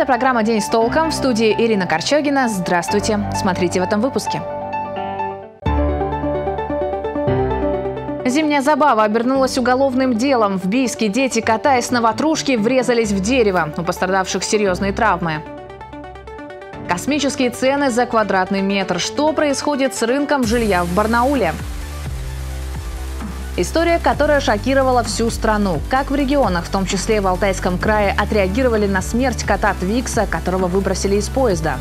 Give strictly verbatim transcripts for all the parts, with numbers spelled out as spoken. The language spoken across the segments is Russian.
Это программа «День с толком». В студии Ирина Корчагина. Здравствуйте. Смотрите в этом выпуске. Зимняя забава обернулась уголовным делом. В Бийске дети, катаясь на ватрушке, врезались в дерево. У пострадавших серьезные травмы. Космические цены за квадратный метр. Что происходит с рынком жилья в Барнауле? История, которая шокировала всю страну. Как в регионах, в том числе в Алтайском крае, отреагировали на смерть кота Твикса, которого выбросили из поезда.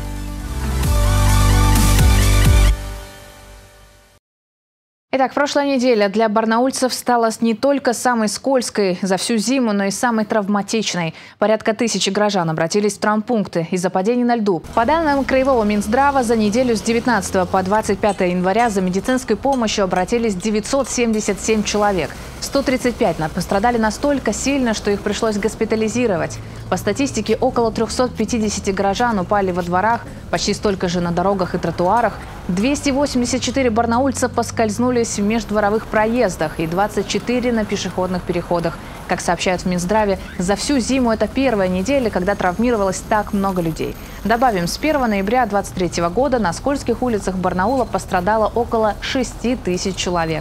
Итак, прошлая неделя для барнаульцев стала не только самой скользкой за всю зиму, но и самой травматичной. Порядка тысячи горожан обратились в травмпункты из-за падений на льду. По данным Краевого Минздрава, за неделю с девятнадцатого по двадцать пятое января за медицинской помощью обратились девятьсот семьдесят семь человек. сто тридцать пять пострадали настолько сильно, что их пришлось госпитализировать. По статистике, около трёхсот пятидесяти горожан упали во дворах, почти столько же на дорогах и тротуарах. двести восемьдесят четыре барнаульца поскользнулись в междворовых проездах и двадцать четыре на пешеходных переходах. Как сообщают в Минздраве, за всю зиму это первая неделя, когда травмировалось так много людей. Добавим, с первого ноября две тысячи двадцать третьего года на скользких улицах Барнаула пострадало около шести тысяч человек.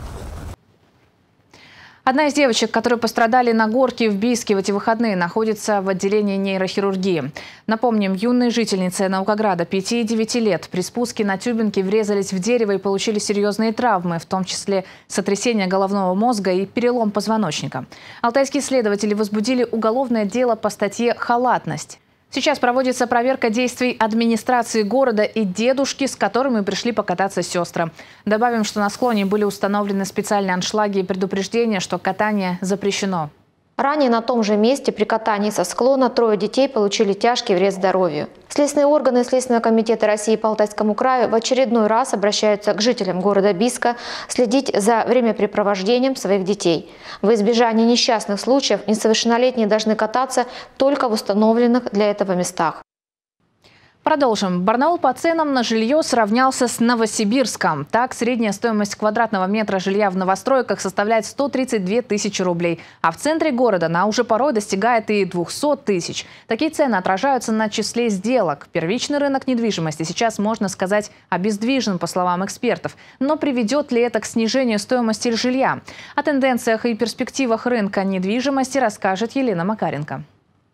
Одна из девочек, которые пострадали на горке в Бийске в эти выходные, находится в отделении нейрохирургии. Напомним, юные жительницы Наукограда пяти и девяти лет при спуске на тюбинге врезались в дерево и получили серьезные травмы, в том числе сотрясение головного мозга и перелом позвоночника. Алтайские следователи возбудили уголовное дело по статье «Халатность». Сейчас проводится проверка действий администрации города и дедушки, с которыми пришли покататься сестры. Добавим, что на склоне были установлены специальные аншлаги и предупреждения, что катание запрещено. Ранее на том же месте при катании со склона трое детей получили тяжкий вред здоровью. Следственные органы Следственного комитета России по Алтайскому краю в очередной раз обращаются к жителям города Бийска следить за времяпрепровождением своих детей. Во избежание несчастных случаев несовершеннолетние должны кататься только в установленных для этого местах. Продолжим. Барнаул по ценам на жилье сравнялся с Новосибирском. Так, средняя стоимость квадратного метра жилья в новостройках составляет сто тридцать две тысячи рублей. А в центре города она уже порой достигает и двухсот тысяч. Такие цены отражаются на числе сделок. Первичный рынок недвижимости сейчас, можно сказать, обездвижен, по словам экспертов. Но приведет ли это к снижению стоимости жилья? О тенденциях и перспективах рынка недвижимости расскажет Елена Макаренко.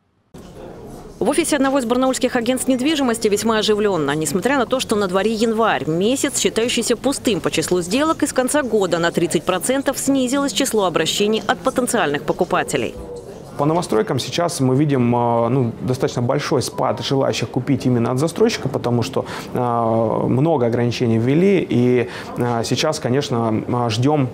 В офисе одного из барнаульских агентств недвижимости весьма оживленно. Несмотря на то, что на дворе январь, месяц, считающийся пустым по числу сделок, и с конца года на тридцать процентов снизилось число обращений от потенциальных покупателей. По новостройкам сейчас мы видим ну, достаточно большой спад желающих купить именно от застройщика, потому что э, много ограничений ввели, и э, сейчас, конечно, ждем,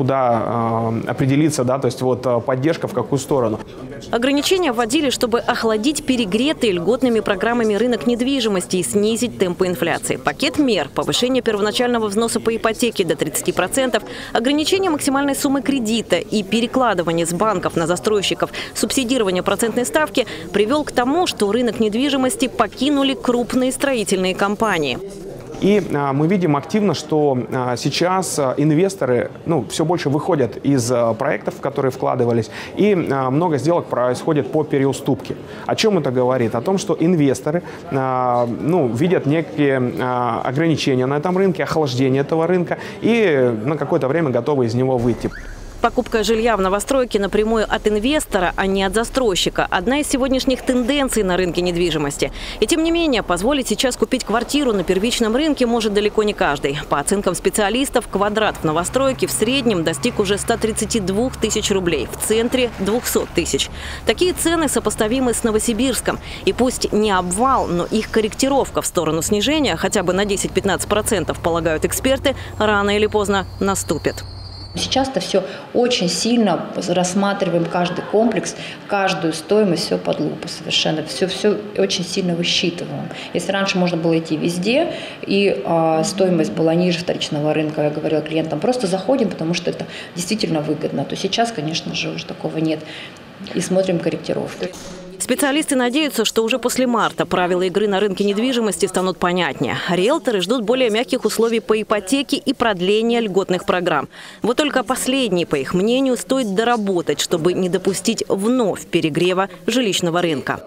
куда э, определиться, да, то есть вот поддержка в какую сторону. Ограничения вводили, чтобы охладить перегретый льготными программами рынок недвижимости и снизить темпы инфляции. Пакет мер, повышение первоначального взноса по ипотеке до тридцати процентов, ограничение максимальной суммы кредита и перекладывание с банков на застройщиков субсидирование процентной ставки привел к тому, что рынок недвижимости покинули крупные строительные компании. И а, мы видим активно, что а, сейчас а, инвесторы ну, все больше выходят из а, проектов, в которые вкладывались, и а, много сделок происходит по переуступке. О чем это говорит? О том, что инвесторы а, ну, видят некие а, ограничения на этом рынке, охлаждение этого рынка, и на какое-то время готовы из него выйти. Покупка жилья в новостройке напрямую от инвестора, а не от застройщика – одна из сегодняшних тенденций на рынке недвижимости. И тем не менее, позволить сейчас купить квартиру на первичном рынке может далеко не каждый. По оценкам специалистов, квадрат в новостройке в среднем достиг уже ста тридцати двух тысяч рублей, в центре – двухсот тысяч. Такие цены сопоставимы с Новосибирском. И пусть не обвал, но их корректировка в сторону снижения, хотя бы на десять-пятнадцать процентов, полагают эксперты, рано или поздно наступит. Сейчас-то все очень сильно рассматриваем каждый комплекс, каждую стоимость, все под лупу совершенно, все, все очень сильно высчитываем. Если раньше можно было идти везде, и э, стоимость была ниже вторичного рынка, я говорила клиентам, просто заходим, потому что это действительно выгодно, то сейчас, конечно же, уже такого нет, и смотрим корректировки. Специалисты надеются, что уже после марта правила игры на рынке недвижимости станут понятнее. Риэлторы ждут более мягких условий по ипотеке и продления льготных программ. Вот только последние, по их мнению, стоит доработать, чтобы не допустить вновь перегрева жилищного рынка.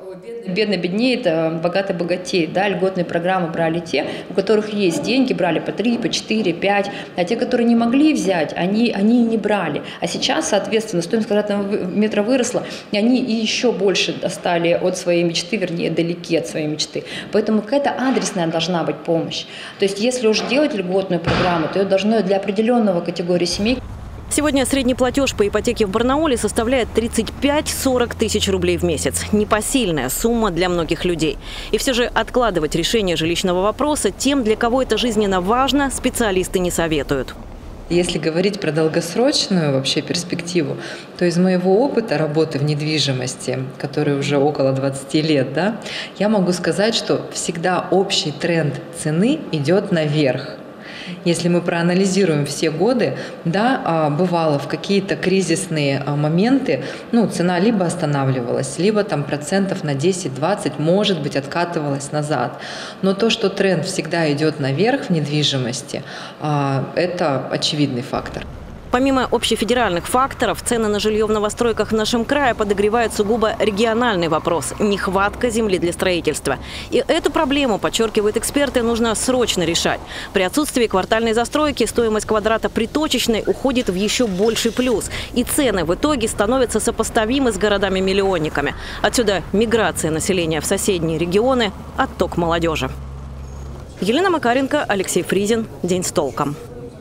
Бедный беднеет, богатый богатеет. Да? Льготные программы брали те, у которых есть деньги, брали по три, по четыре, пять. А те, которые не могли взять, они, они не брали. А сейчас, соответственно, стоимость квадратного метра выросла, и они и еще больше стали от своей мечты, вернее, далеки от своей мечты. Поэтому какая-то адресная должна быть помощь. То есть если уж делать льготную программу, то ее должно для определенного категории семей. Сегодня средний платеж по ипотеке в Барнауле составляет тридцать пять — сорок тысяч рублей в месяц. Непосильная сумма для многих людей. И все же откладывать решение жилищного вопроса тем, для кого это жизненно важно, специалисты не советуют. Если говорить про долгосрочную вообще перспективу, то из моего опыта работы в недвижимости, который уже около двадцати лет, да, я могу сказать, что всегда общий тренд цены идет наверх. Если мы проанализируем все годы, да, бывало в какие-то кризисные моменты, ну, цена либо останавливалась, либо там процентов на десять-двадцать, может быть, откатывалась назад. Но то, что тренд всегда идет наверх в недвижимости, это очевидный фактор. Помимо общефедеральных факторов, цены на жилье в новостройках в нашем крае подогревает сугубо региональный вопрос – нехватка земли для строительства. И эту проблему, подчеркивают эксперты, нужно срочно решать. При отсутствии квартальной застройки стоимость квадрата при точечной уходит в еще больший плюс. И цены в итоге становятся сопоставимы с городами-миллионниками. Отсюда миграция населения в соседние регионы, отток молодежи. Елена Макаренко, Алексей Фризин. День с толком.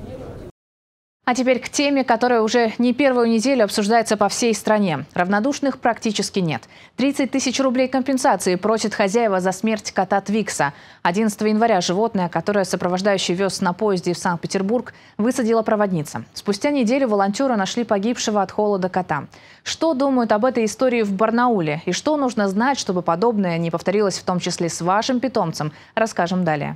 А теперь к теме, которая уже не первую неделю обсуждается по всей стране. Равнодушных практически нет. тридцать тысяч рублей компенсации просит хозяева за смерть кота Твикса. одиннадцатого января животное, которое сопровождающий вез на поезде в Санкт-Петербург, высадила проводница. Спустя неделю волонтеры нашли погибшего от холода кота. Что думают об этой истории в Барнауле? И что нужно знать, чтобы подобное не повторилось в том числе с вашим питомцем, расскажем далее.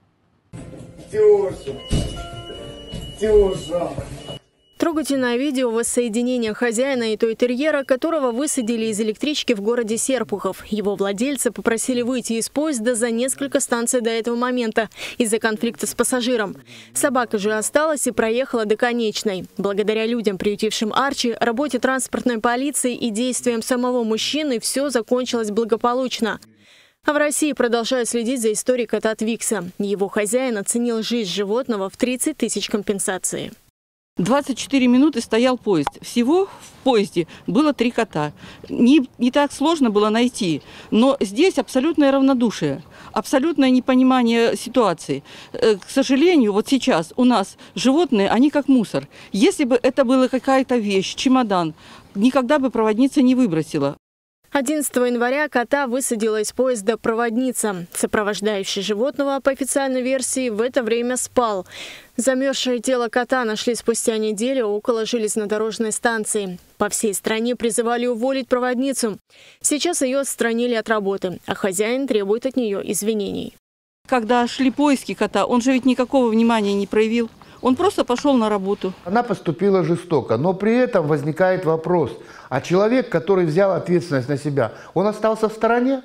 Трогательное видео воссоединения хозяина и той-терьера, которого высадили из электрички в городе Серпухов. Его владельцы попросили выйти из поезда за несколько станций до этого момента из-за конфликта с пассажиром. Собака же осталась и проехала до конечной. Благодаря людям, приютившим Арчи, работе транспортной полиции и действиям самого мужчины все закончилось благополучно. А в России продолжают следить за историей кота Твикса. Его хозяин оценил жизнь животного в тридцать тысяч компенсации. двадцать четыре минуты стоял поезд. Всего в поезде было три кота. Не, не так сложно было найти. Но здесь абсолютное равнодушие, абсолютное непонимание ситуации. К сожалению, вот сейчас у нас животные, они как мусор. Если бы это была какая-то вещь, чемодан, никогда бы проводница не выбросила. одиннадцатого января кота высадила из поезда проводница. Сопровождающий животного, по официальной версии, в это время спал. Замерзшее тело кота нашли спустя неделю около железнодорожной станции. По всей стране призывали уволить проводницу. Сейчас ее отстранили от работы, а хозяин требует от нее извинений. Когда шли поиски кота, он же ведь никакого внимания не проявил. Он просто пошел на работу. Она поступила жестоко, но при этом возникает вопрос, а человек, который взял ответственность на себя, он остался в стороне?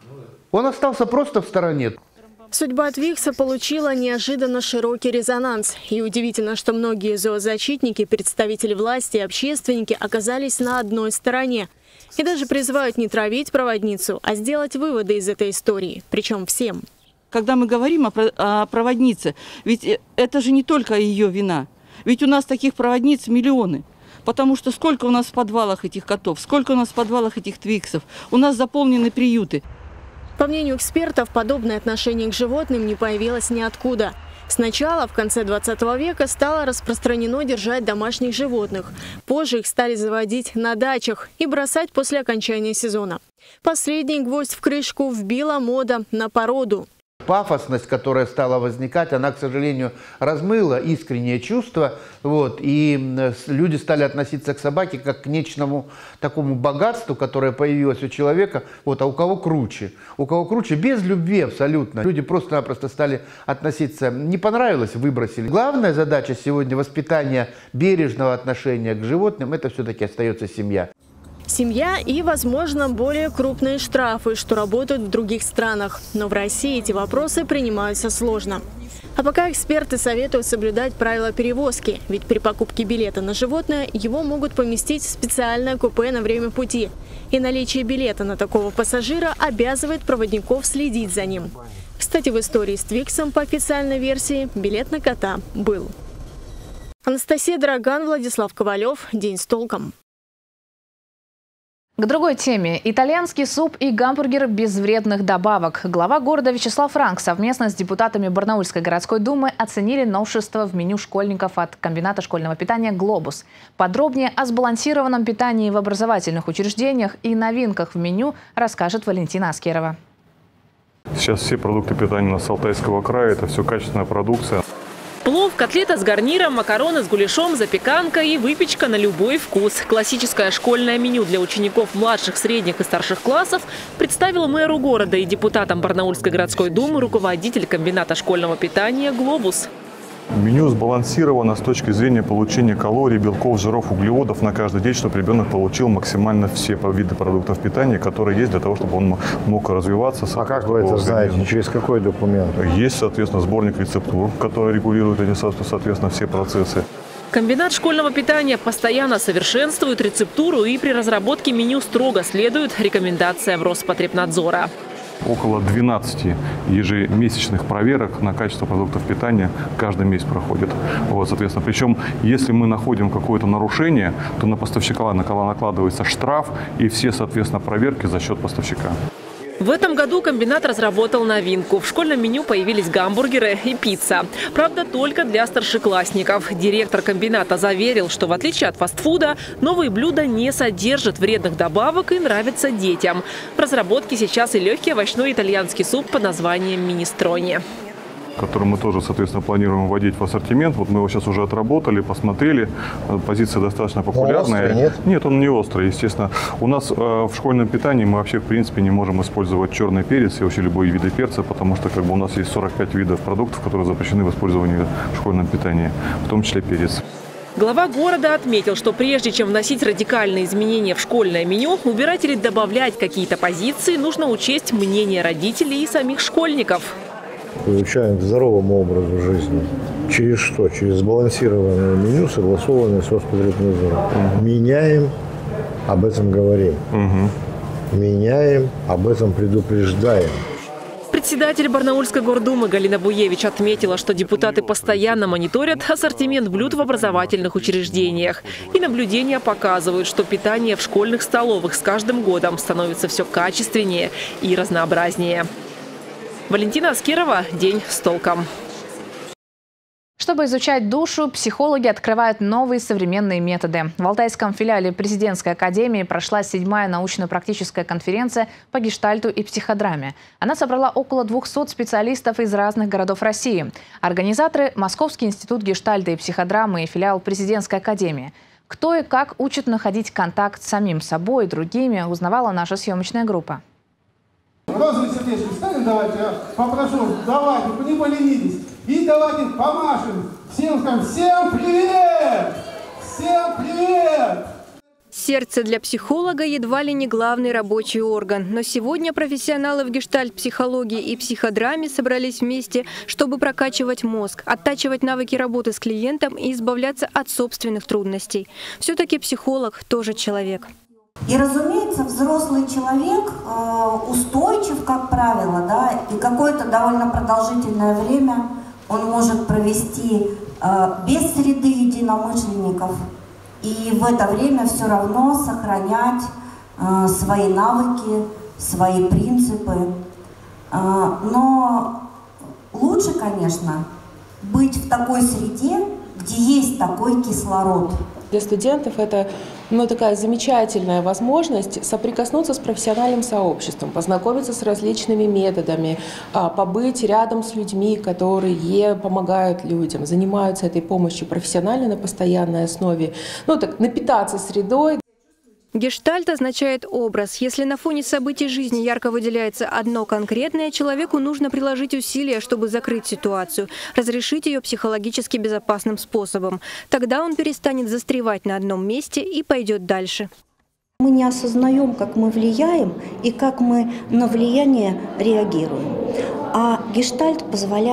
Он остался просто в стороне. Судьба Твикса получила неожиданно широкий резонанс. И удивительно, что многие зоозащитники, представители власти и общественники оказались на одной стороне. И даже призывают не травить проводницу, а сделать выводы из этой истории. Причем всем. Когда мы говорим о проводнице, ведь это же не только ее вина. Ведь у нас таких проводниц миллионы. Потому что сколько у нас в подвалах этих котов, сколько у нас в подвалах этих твиксов. У нас заполнены приюты. По мнению экспертов, подобное отношение к животным не появилось ниоткуда. Сначала, в конце двадцатого века, стало распространено держать домашних животных. Позже их стали заводить на дачах и бросать после окончания сезона. Последний гвоздь в крышку вбила мода на породу. Пафосность, которая стала возникать, она, к сожалению, размыла искреннее чувство. Вот, и люди стали относиться к собаке как к нечному такому богатству, которое появилось у человека. Вот, а у кого круче? У кого круче? Без любви абсолютно. Люди просто-напросто стали относиться, не понравилось, выбросили. Главная задача сегодня воспитания бережного отношения к животным, это все-таки остается семья. Семья и, возможно, более крупные штрафы, что работают в других странах. Но в России эти вопросы принимаются сложно. А пока эксперты советуют соблюдать правила перевозки, ведь при покупке билета на животное его могут поместить в специальное купе на время пути. И наличие билета на такого пассажира обязывает проводников следить за ним. Кстати, в истории с Твиксом по официальной версии билет на кота был. Анастасия Драган, Владислав Ковалев. День с толком. К другой теме. Итальянский суп и гамбургер без вредных добавок. Глава города Вячеслав Франк совместно с депутатами Барнаульской городской думы оценили новшества в меню школьников от комбината школьного питания «Глобус». Подробнее о сбалансированном питании в образовательных учреждениях и новинках в меню расскажет Валентина Аскерова. Сейчас все продукты питания с Алтайского края – это все качественная продукция. Плов, котлета с гарниром, макароны с гуляшом, запеканка и выпечка на любой вкус. Классическое школьное меню для учеников младших, средних и старших классов представил мэру города и депутатам Барнаульской городской думы руководитель комбината школьного питания «Глобус». Меню сбалансировано с точки зрения получения калорий, белков, жиров, углеводов на каждый день, чтобы ребенок получил максимально все виды продуктов питания, которые есть для того, чтобы он мог развиваться. А как вы это знаете? Через какой документ? Есть, соответственно, сборник рецептур, который регулирует эти, соответственно, все процессы. Комбинат школьного питания постоянно совершенствует рецептуру и при разработке меню строго следует рекомендациям Роспотребнадзора. Около двенадцати ежемесячных проверок на качество продуктов питания каждый месяц проходит. Вот, соответственно, причем, если мы находим какое-то нарушение, то на поставщика накладывается штраф и все, соответственно, проверки за счет поставщика. В этом году комбинат разработал новинку. В школьном меню появились гамбургеры и пицца. Правда, только для старшеклассников. Директор комбината заверил, что в отличие от фастфуда, новые блюда не содержат вредных добавок и нравятся детям. В разработке сейчас и легкий овощной итальянский суп под названием «Минестрони», который мы тоже, соответственно, планируем вводить в ассортимент. Вот мы его сейчас уже отработали, посмотрели. Позиция достаточно популярная. Он острый, нет? Нет, он не острый, естественно. У нас э, в школьном питании мы вообще, в принципе, не можем использовать черный перец и вообще любые виды перца, потому что как бы у нас есть сорок пять видов продуктов, которые запрещены в использовании в школьном питании, в том числе перец. Глава города отметил, что прежде чем вносить радикальные изменения в школьное меню, убирать или добавлять какие-то позиции, нужно учесть мнение родителей и самих школьников. Приучаем к здоровому образу жизни. Через что? Через сбалансированное меню, согласованное с Роспотребнадзором. Угу. Меняем, об этом говорим. Угу. Меняем, об этом предупреждаем. Председатель Барнаульской гордумы Галина Буевич отметила, что депутаты постоянно мониторят ассортимент блюд в образовательных учреждениях. И наблюдения показывают, что питание в школьных столовых с каждым годом становится все качественнее и разнообразнее. Валентина Аскерова. День с толком. Чтобы изучать душу, психологи открывают новые современные методы. В Алтайском филиале Президентской академии прошла седьмая научно-практическая конференция по гештальту и психодраме. Она собрала около двухсот специалистов из разных городов России. Организаторы – Московский институт гештальта и психодрамы и филиал Президентской академии. Кто и как учат находить контакт с самим собой и другими, узнавала наша съемочная группа. Розовые сердечки ставим, давайте, я попрошу, давайте, не поленитесь. И давайте помашем. Всем скажем, всем привет! Всем привет! Сердце для психолога едва ли не главный рабочий орган. Но сегодня профессионалы в гештальт-психологии и психодраме собрались вместе, чтобы прокачивать мозг, оттачивать навыки работы с клиентом и избавляться от собственных трудностей. Все-таки психолог тоже человек. И, разумеется, взрослый человек э, устойчив, как правило, да, и какое-то довольно продолжительное время он может провести э, без среды единомышленников и в это время все равно сохранять э, свои навыки, свои принципы. Э, но лучше, конечно, быть в такой среде, где есть такой кислород. Для студентов это ну, такая замечательная возможность соприкоснуться с профессиональным сообществом, познакомиться с различными методами, побыть рядом с людьми, которые помогают людям, занимаются этой помощью профессионально на постоянной основе, ну так напитаться средой. Гештальт означает образ. Если на фоне событий жизни ярко выделяется одно конкретное, человеку нужно приложить усилия, чтобы закрыть ситуацию, разрешить ее психологически безопасным способом. Тогда он перестанет застревать на одном месте и пойдет дальше. Мы не осознаем, как мы влияем и как мы на влияние реагируем. А гештальт позволяет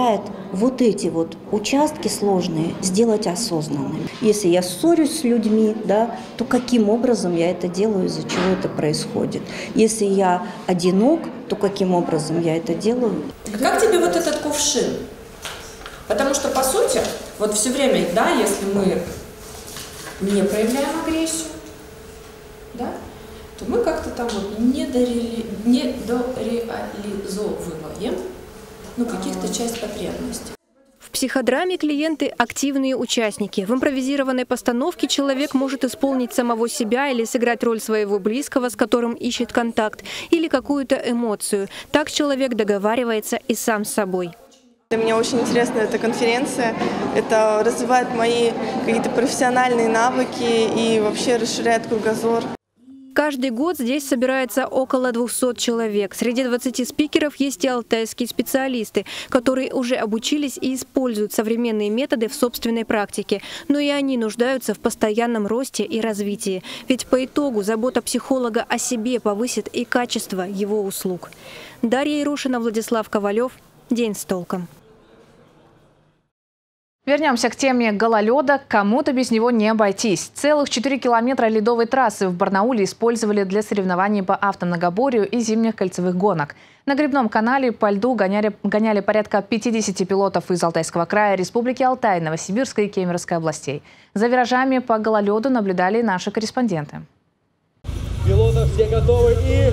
вот эти вот участки сложные сделать осознанными. Если я ссорюсь с людьми, да, то каким образом я это делаю, из-за чего это происходит? Если я одинок, то каким образом я это делаю? Как тебе вот этот кувшин? Потому что, по сути, вот все время, да, если мы не проявляем агрессию, да, то мы как-то там вот не, дореали, не дореализовываем, ну, каких-то часть потребностей. В психодраме клиенты – активные участники. В импровизированной постановке человек может исполнить самого себя или сыграть роль своего близкого, с которым ищет контакт, или какую-то эмоцию. Так человек договаривается и сам с собой. Для меня очень интересна эта конференция. Это развивает мои какие-то профессиональные навыки и вообще расширяет кругозор. Каждый год здесь собирается около двухсот человек. Среди двадцати спикеров есть и алтайские специалисты, которые уже обучились и используют современные методы в собственной практике. Но и они нуждаются в постоянном росте и развитии. Ведь по итогу забота психолога о себе повысит и качество его услуг. Дарья Ирушина, Владислав Ковалев. День с толком. Вернемся к теме гололеда. Кому-то без него не обойтись. Целых четыре километра ледовой трассы в Барнауле использовали для соревнований по автомногоборью и зимних кольцевых гонок. На гребном канале по льду гоняли, гоняли порядка пятидесяти пилотов из Алтайского края, Республики Алтай, Новосибирской и Кемеровской областей. За виражами по гололеду наблюдали наши корреспонденты. Пилоты все готовы и...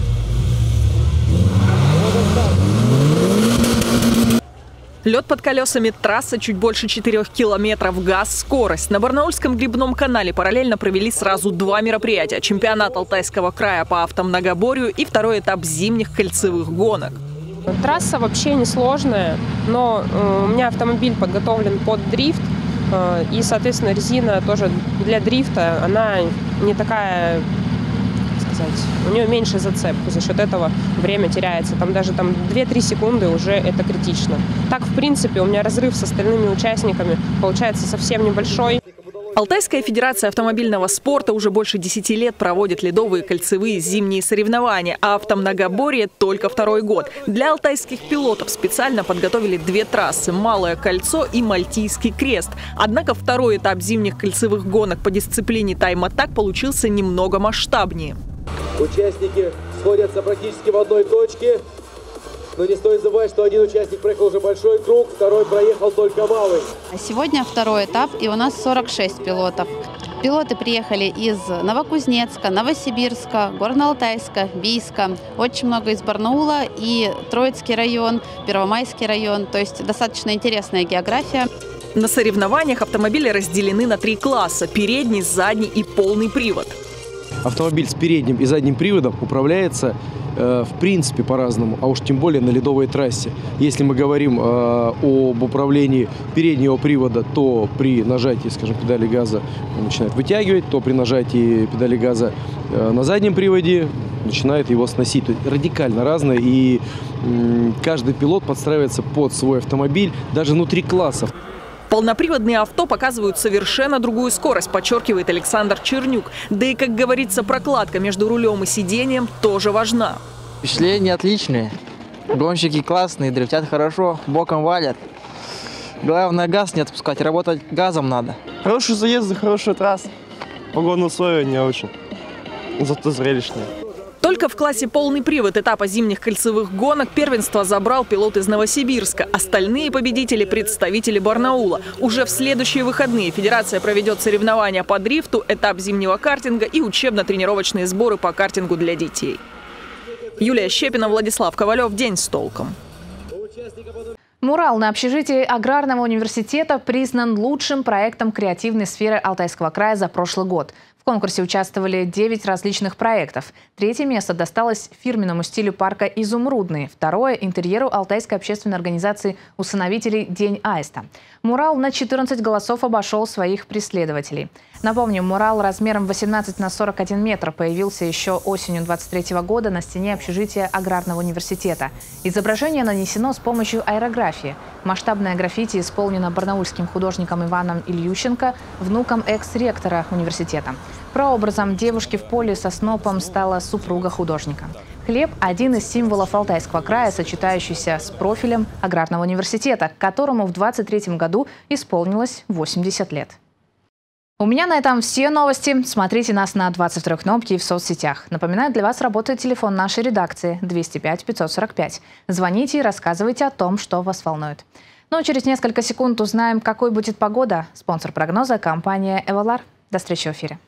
Лед под колесами, трасса чуть больше четырёх километров, газ, скорость. На Барнаульском гребном канале параллельно провели сразу два мероприятия. Чемпионат Алтайского края по автомногоборью и второй этап зимних кольцевых гонок. Трасса вообще несложная, но у меня автомобиль подготовлен под дрифт. И, соответственно, резина тоже для дрифта, она не такая... У нее меньше зацеп, за счет этого время теряется. Там даже там две-три секунды уже это критично. Так, в принципе, у меня разрыв с остальными участниками получается совсем небольшой. Алтайская федерация автомобильного спорта уже больше десяти лет проводит ледовые кольцевые зимние соревнования, а автомногоборье только второй год. Для алтайских пилотов специально подготовили две трассы – Малое кольцо и Мальтийский крест. Однако второй этап зимних кольцевых гонок по дисциплине тайм-атак получился немного масштабнее. Участники сходятся практически в одной точке, но не стоит забывать, что один участник проехал уже большой круг, второй проехал только малый. Сегодня второй этап, и у нас сорок шесть пилотов. Пилоты приехали из Новокузнецка, Новосибирска, Горно-Алтайска, Бийска, очень много из Барнаула и Троицкий район, Первомайский район, то есть достаточно интересная география. На соревнованиях автомобили разделены на три класса – передний, задний и полный привод. Автомобиль с передним и задним приводом управляется э, в принципе по-разному, а уж тем более на ледовой трассе. Если мы говорим э, об управлении переднего привода, то при нажатии, скажем, педали газа он начинает вытягивать, то при нажатии педали газа э, на заднем приводе начинает его сносить. То есть радикально разное, и э, каждый пилот подстраивается под свой автомобиль, даже внутри классов. Полноприводные авто показывают совершенно другую скорость, подчеркивает Александр Чернюк. Да и, как говорится, прокладка между рулем и сиденьем тоже важна. Впечатления отличные. Гонщики классные, дрифтят хорошо, боком валят. Главное, газ не отпускать, работать газом надо. Хорошие заезды, хорошая трасса. Погодные условия не очень, зато зрелищные. Только в классе полный привод этапа зимних кольцевых гонок первенство забрал пилот из Новосибирска. Остальные победители – представители Барнаула. Уже в следующие выходные федерация проведет соревнования по дрифту, этап зимнего картинга и учебно-тренировочные сборы по картингу для детей. Юлия Щепина, Владислав Ковалев. День с толком. Мурал на общежитии Аграрного университета признан лучшим проектом креативной сферы Алтайского края за прошлый год. В конкурсе участвовали девять различных проектов. Третье место досталось фирменному стилю парка «Изумрудный». Второе – интерьеру Алтайской общественной организации усыновителей «День аиста». Мурал на четырнадцать голосов обошел своих преследователей. Напомню, мурал размером восемнадцать на сорок один метр появился еще осенью двадцать третьего года на стене общежития Аграрного университета. Изображение нанесено с помощью аэрографии. Масштабное граффити исполнено барнаульским художником Иваном Ильющенко, внуком экс-ректора университета. Прообразом девушки в поле со снопом стала супруга художника. Хлеб – один из символов Алтайского края, сочетающийся с профилем аграрного университета, которому в двадцать третьем году исполнилось восемьдесят лет. У меня на этом все новости. Смотрите нас на двадцать второй кнопке и в соцсетях. Напоминаю, для вас работает телефон нашей редакции двести пять пятьсот сорок пять. Звоните и рассказывайте о том, что вас волнует. Ну а через несколько секунд узнаем, какой будет погода. Спонсор прогноза – компания «Эвалар». До встречи в эфире.